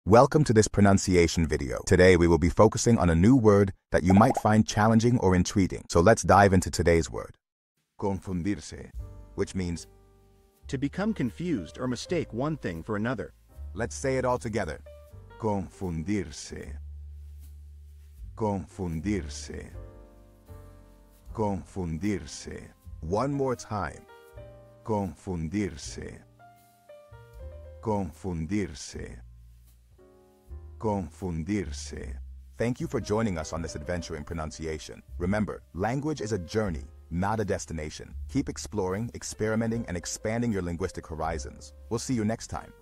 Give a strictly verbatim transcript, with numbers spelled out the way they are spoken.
Welcome to this pronunciation video. Today we will be focusing on a new word that you might find challenging or intriguing. So let's dive into today's word. Confundirse, which means to become confused or mistake one thing for another. Let's say it all together. Confundirse. Confundirse. Confundirse. One more time. Confundirse. Confundirse. Confundirse. Thank you for joining us on this adventure in pronunciation. Remember, language is a journey, not a destination. Keep exploring, experimenting, and expanding your linguistic horizons. We'll see you next time.